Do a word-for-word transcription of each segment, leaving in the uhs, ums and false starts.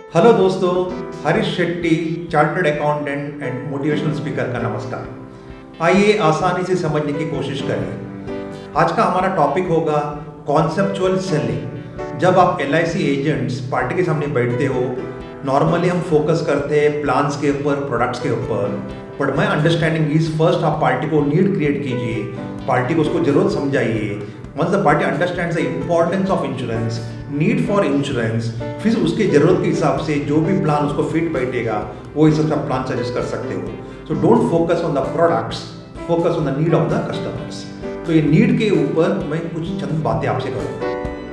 Hello दोस्तों, Harish Shetty, chartered accountant and motivational speaker का नमस्कार। आइए आसानी से समझने की कोशिश करें। आज का हमारा टॉपिक होगा कॉन्सेप्चुअल सेलिंग। जब आप L I C agents party के सामने बैठते हो, नॉर्मली हम फोकस करते हैं प्लान्स के ऊपर, प्रोडक्ट्स के ऊपर, but my understanding is first आप पार्टी को नीड क्रिएट कीजिए, पार्टी को उसको जरूरत समझाइए। Once the party understands the importance of insurance, need for insurance, फिर उसके ज़रूरत के हिसाब से जो भी प्लान उसको फिट बैठेगा वो हिसाब का प्लान सजेस्ट कर सकते हो। So don't focus on the products, focus on the need of the customers. तो ये नीड के ऊपर मैं कुछ चंद बातें आपसे करूँगा।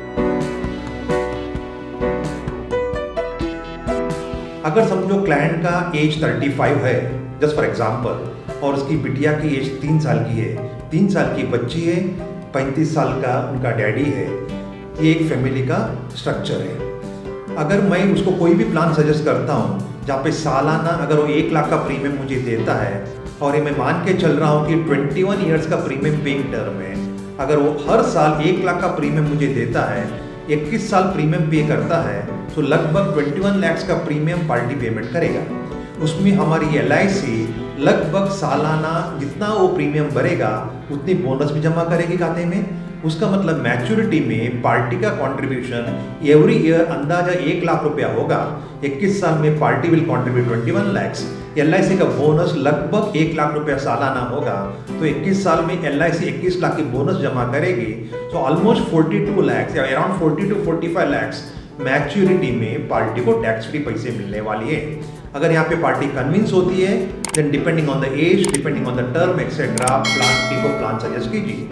अगर समझो क्लाइंट का एज पैंतीस है, जस्ट फॉर एग्जांपल, और उसकी बिटिया की एज तीन साल की है, तीन साल की बच्ची है, पैंतीस साल का उनका डैडी है। ये एक फैमिली का स्ट्रक्चर है। अगर मैं उसको कोई भी प्लान सजेस्ट करता हूँ जहाँ पे सालाना अगर वो एक लाख का प्रीमियम मुझे देता है और ये मैं मान के चल रहा हूँ कि इक्कीस इयर्स का प्रीमियम पेइंग टर्म है, अगर वो हर साल एक लाख का प्रीमियम मुझे देता है, इक्कीस साल प्रीमियम पे करता है, तो लगभग इक्कीस लाख का प्रीमियम पार्टी पेमेंट करेगा। उसमें हमारी एल आई सी लगभग सालाना जितना वो प्रीमियम भरेगा उतनी बोनस भी जमा करेगी खाते में। उसका मतलब मैच्योरिटी में पार्टी का कंट्रीब्यूशन एवरी ईयर अंदाजा एक लाख रुपया होगा। इक्कीस साल में पार्टी विल कंट्रीब्यूट इक्कीस लाख, एल आई सी का बोनस लगभग एक लाख रुपया सालाना होगा। तो इक्कीस साल में एल आई सी इक्कीस लाख की बोनस जमा करेगी, तो ऑलमोस्ट बयालीस लाख या अराउंड चालीस टू पैंतालीस लाख मैच्योरिटी में पार्टी को टैक्स फ्री पैसे मिलने वाली है। अगर यहाँ पे पार्टी कन्विंस होती है, then depending on the age, depending on the term etcetera, plan को प्लान सजेस्ट कीजिए।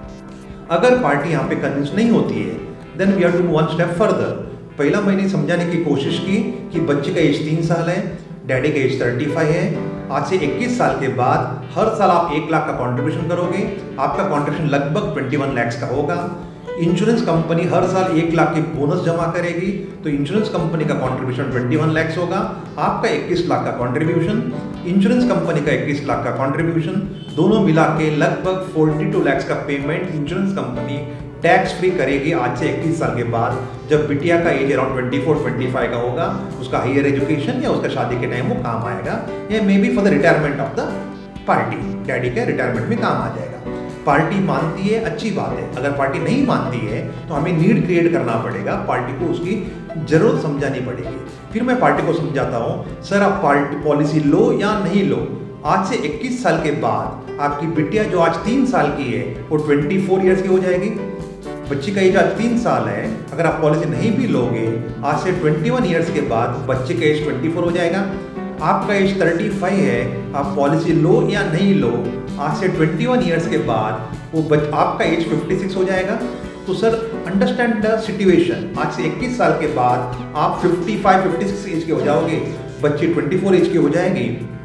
अगर पार्टी यहाँ पे कन्विंस नहीं होती है, then we have to move one step further. पहला मैंने समझाने की कोशिश की कि बच्चे का एज तीन साल है, डैडी का एज पैंतीस है। आज से इक्कीस साल के बाद हर साल आप एक लाख का कंट्रीब्यूशन करोगे, आपका कंट्रीब्यूशन लगभग इक्कीस लाख का होगा। इंश्योरेंस कंपनी हर साल एक लाख की बोनस जमा करेगी, तो इंश्योरेंस कंपनी का कंट्रीब्यूशन इक्कीस लाख होगा, आपका इक्कीस लाख का कंट्रीब्यूशन, इंश्योरेंस कंपनी का इक्कीस लाख का कंट्रीब्यूशन, दोनों मिला के लगभग बयालीस लाख का payment insurance company tax free करेगी आज से इक्कीस साल के बाद, जब बिटिया का एज अराउंड चौबीस पच्चीस का होगा। उसका हायर एजुकेशन या उसका शादी के टाइम वो काम आएगा, या maybe for the retirement of the party, daddy के रिटायरमेंट में काम आ जाएगा। पार्टी मानती है, अच्छी बात है। अगर पार्टी नहीं मानती है तो हमें नीड क्रिएट करना पड़ेगा, पार्टी को उसकी जरूरत समझानी पड़ेगी। फिर मैं पार्टी को समझाता हूँ, सर आप पार्टी पॉलिसी लो या नहीं लो, आज से इक्कीस साल के बाद आपकी बिटिया जो आज तीन साल की है वो चौबीस इयर्स की हो जाएगी। बच्ची का एज आज तीन साल है, अगर आप पॉलिसी नहीं भी लोगे, आज से इक्कीस इयर्स के बाद बच्चे का एज चौबीस हो जाएगा। आपका एज पैंतीस है, आप पॉलिसी लो या नहीं लो, आज से इक्कीस इयर्स के बाद वो बच आपका एज छप्पन हो जाएगा। तो सर अंडरस्टैंड द सिचुएशन, आज से इक्कीस साल के बाद आप पचपन छप्पन एज के हो जाओगे, बच्चे चौबीस एज की हो जाएगी।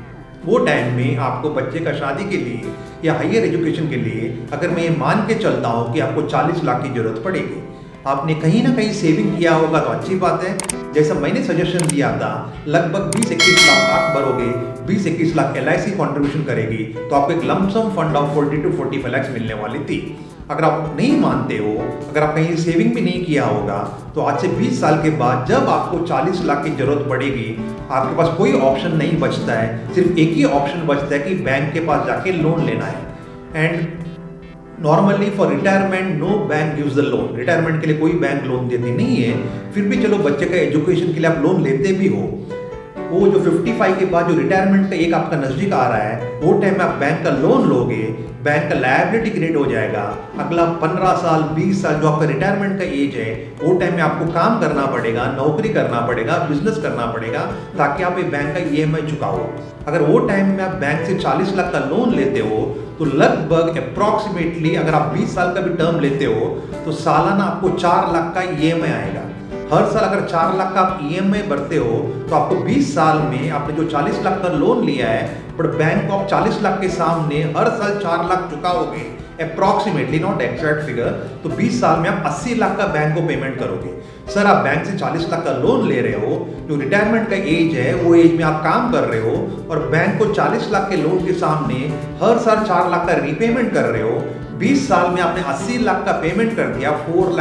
वो टाइम में आपको बच्चे का शादी के लिए या हायर एजुकेशन के लिए अगर मैं ये मान के चलता हूँ कि आपको चालीस लाख की जरूरत पड़ेगी, आपने कहीं ना कहीं सेविंग किया होगा तो अच्छी बात है। जैसा मैंने सजेशन दिया था, लगभग बीस इक्कीस लाख आप भरोगे, बीस इक्कीस lakh L I C contribution करेगी, तो आपको एक लमसम फंड ऑफ चालीस टू पैंतालीस लाख मिलने वाली थी। अगर आप नहीं मानते हो, अगर आप कहीं सेविंग भी नहीं किया होगा, तो आज से बीस साल के बाद जब आपको चालीस लाख की जरूरत पड़ेगी, आपके पास कोई ऑप्शन नहीं बचता है, सिर्फ एक ही ऑप्शन बचता है कि बैंक के पास जाके लोन लेना है। And normally for retirement no bank gives the loan, retirement के लिए कोई बैंक लोन देती नहीं है। फिर भी चलो बच्चे का एजुकेशन के लिए आप लोन लेते भी हो, वो जो पचपन के बाद जो रिटायरमेंट का एक आपका नजदीक आ रहा है, वो टाइम में आप बैंक का लोन लोगे, बैंक का लायबिलिटी क्रिएट हो जाएगा। अगला पंद्रह साल बीस साल जो आपका रिटायरमेंट का एज है, वो टाइम में आपको काम करना पड़ेगा, नौकरी करना पड़ेगा, बिजनेस करना पड़ेगा, ताकि आप ये बैंक का ई एम आई चुकाओ। अगर वो टाइम में आप बैंक से चालीस लाख का लोन लेते हो, तो लगभग अप्रॉक्सीमेटली अगर आप बीस साल का भी टर्म लेते हो, तो सालाना आपको चार लाख का ई एम आई आएगा। हर साल अगर चार लाख का आप ई एम आई भरते हो, तो आपको बीस साल में आपने जो चालीस लाख का लोन लिया है, पर बैंक को आप चालीस लाख के सामने हर साल चार लाख चुकाओगे, अप्रॉक्सीमेटली, नॉट एग्जैक्ट फिगर, तो बीस साल में आप अस्सी लाख का बैंक को पेमेंट करोगे। सर आप बैंक से चालीस लाख का लोन ले रहे हो, जो रिटायरमेंट का एज है वो एज में आप काम कर रहे हो, और बैंक को चालीस लाख के लोन के सामने हर साल चार लाख का रीपेमेंट कर रहे हो, बीस साल में आपने अस्सी लाख का पेमेंट कर दिया, four lakh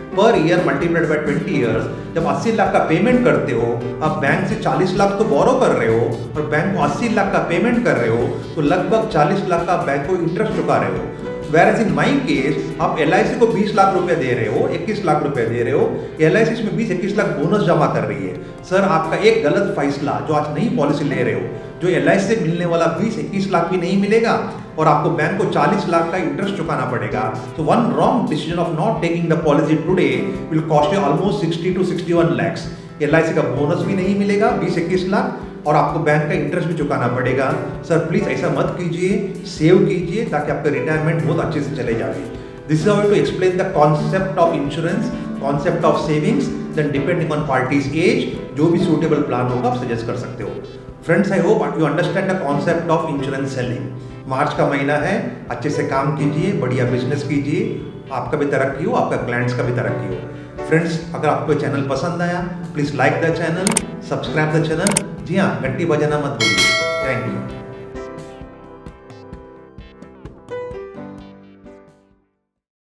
per year multiplied by twenty years, जब अस्सी लाख का पेमेंट करते हो, आप बैंक से चालीस लाख तो बोरो कर रहे हो और बैंक को अस्सी लाख का पेमेंट कर रहे हो, तो लगभग चालीस लाख का बैंक को इंटरेस्ट चुका रहे हो। Whereas in my case, आप एल आई सी को बीस लाख रुपए दे रहे हो, इक्कीस लाख रुपए दे रहे हो, एल आई सी इसमें बीस इक्कीस लाख बोनस जमा कर रही है। सर, आपका एक गलत फैसला जो आज नई पॉलिसी ले रहे हो, जो एल आई सी से मिलने वाला बीस इक्कीस लाख भी नहीं मिलेगा और आपको बैंक को चालीस लाख का इंटरेस्ट चुकाना पड़ेगा। तो one wrong decision of not taking the policy today will cost you almost sixty to sixty one lakhs. L I C का बोनस भी नहीं मिलेगा बीस इक्कीस लाख और आपको बैंक का इंटरेस्ट भी चुकाना पड़ेगा। सर प्लीज ऐसा मत कीजिए, सेव कीजिए ताकि आपका रिटायरमेंट बहुत अच्छे से चले जाए। This is how to explain the concept of insurance, concept of savings, then depending on party's age जो भी सूटेबल प्लान होगा आप सजेस्ट कर सकते हो। Friends, I hope you understand the concept of insurance selling. March का महीना है, अच्छे से काम कीजिए, बढ़िया बिजनेस कीजिए, आपका भी तरक्की हो, आपका क्लाइंट्स का भी तरक्की हो। फ्रेंड्स, अगर आपको चैनल पसंद आया please like the channel, subscribe the channel. जी हाँ, घंटी बजाना मत भूलिए। Thank you.